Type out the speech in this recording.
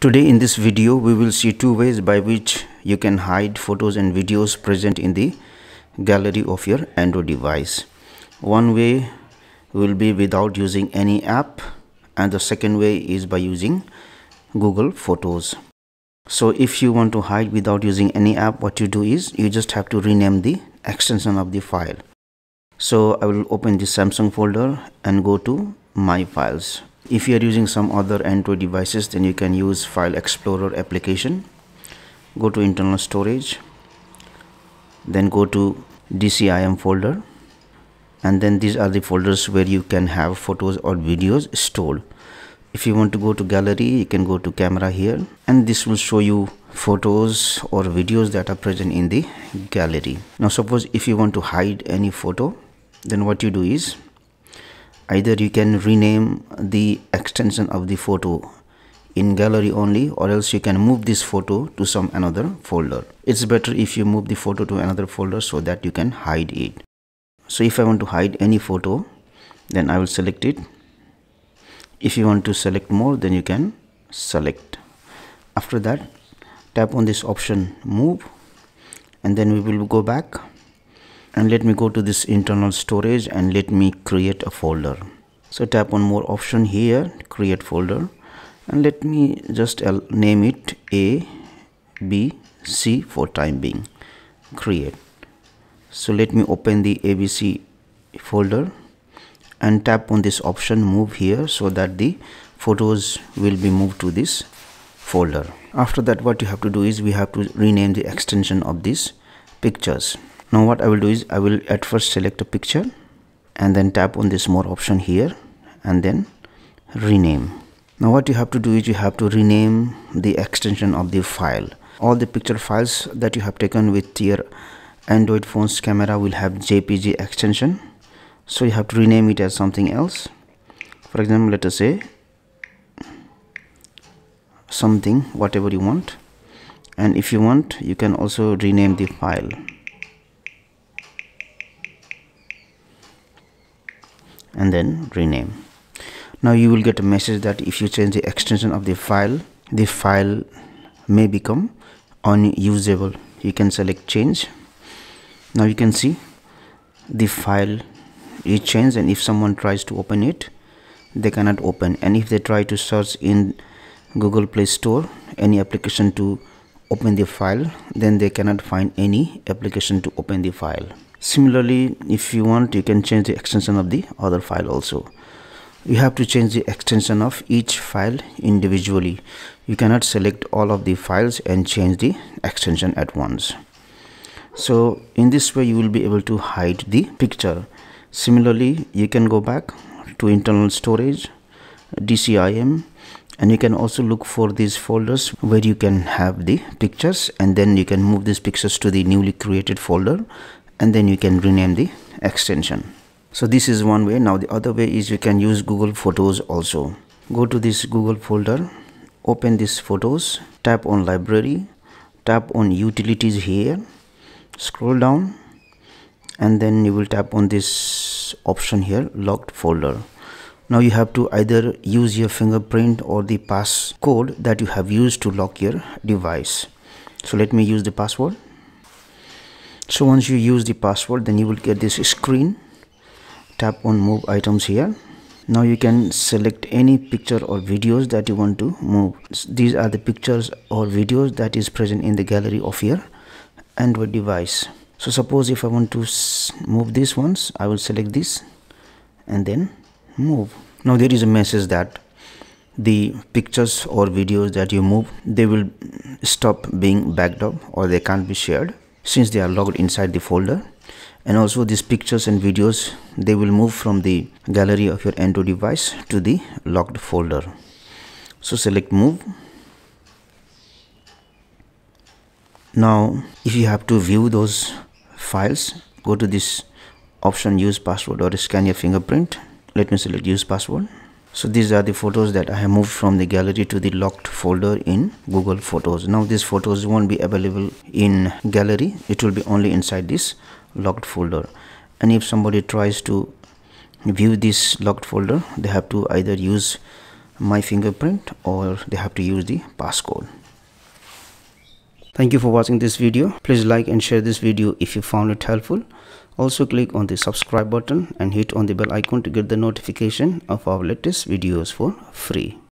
Today in this video we will see two ways by which you can hide photos and videos present in the gallery of your Android device. One way will be without using any app, and the second way is by using Google Photos. So if you want to hide without using any app, what you do is you just have to rename the extension of the file. So I will open the Samsung folder and go to My Files. If you are using some other Android devices, then you can use File Explorer application. Go to internal storage, then go to DCIM folder, and then these are the folders where you can have photos or videos stored. If you want to go to gallery, you can go to camera here, and this will show you photos or videos that are present in the gallery. Now suppose if you want to hide any photo, then what you do is either you can rename the extension of the photo in gallery only, or else you can move this photo to some another folder. It's better if you move the photo to another folder so that you can hide it. So if I want to hide any photo, then I will select it. If you want to select more, then you can select. After that, tap on this option move, and then we will go back. And let me go to this internal storage and let me create a folder. So tap on more option here, create folder, and let me just name it A, B, C for time being. Create. So let me open the ABC folder and tap on this option move here so that the photos will be moved to this folder. After that, what you have to do is we have to rename the extension of these pictures. Now what I will do is I will at first select a picture and then tap on this more option here and then rename. Now what you have to do is you have to rename the extension of the file. All the picture files that you have taken with your Android phone's camera will have JPG extension. So you have to rename it as something else. For example, let us say something, whatever you want. And if you want, you can also rename the file. And then rename. Now you will get a message that if you change the extension of the file may become unusable. You can select change. Now you can see the file is changed, and if someone tries to open it, they cannot open. And if they try to search in Google Play Store any application to open the file, then they cannot find any application to open the file. Similarly, if you want, you can change the extension of the other file also. You have to change the extension of each file individually. You cannot select all of the files and change the extension at once. So in this way you will be able to hide the picture. Similarly, you can go back to internal storage, DCIM, and you can also look for these folders where you can have the pictures, and then you can move these pictures to the newly created folder, and then you can rename the extension. So this is one way. Now the other way is you can use Google Photos also. Go to this Google folder, open this photos, tap on library, tap on utilities here, scroll down, and then you will tap on this option here, locked folder. Now you have to either use your fingerprint or the passcode that you have used to lock your device. So let me use the password. So once you use the password, then you will get this screen. Tap on move items here. Now you can select any picture or videos that you want to move. These are the pictures or videos that is present in the gallery of your Android device. So suppose if I want to move these ones, I will select this and then move. Now there is a message that the pictures or videos that you move, they will stop being backed up or they can't be shared since they are logged inside the folder. And also these pictures and videos, they will move from the gallery of your Android device to the locked folder. So select move. Now if you have to view those files, go to this option use password or scan your fingerprint. Let me select use password. So these are the photos that I have moved from the gallery to the locked folder in Google Photos. Now these photos won't be available in gallery, it will be only inside this locked folder. And if somebody tries to view this locked folder, they have to either use my fingerprint, or they have to use the passcode. Thank you for watching this video. Please like and share this video if you found it helpful. Also click on the subscribe button and hit on the bell icon to get the notification of our latest videos for free.